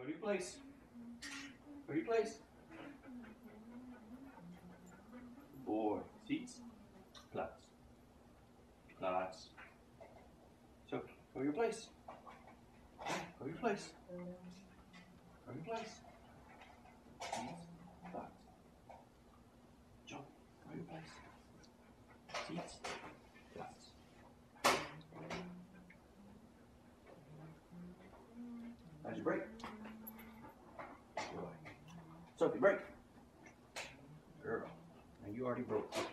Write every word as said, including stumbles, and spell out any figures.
Go to your place. Go to your place. Boy, seats. Platz. Platz. So, go to your place. Go to your place. Go to your place. Seats. Platz. Jump. Go to your place. Seats. Platz. How'd you break? Sophie, break. Girl, now you already broke.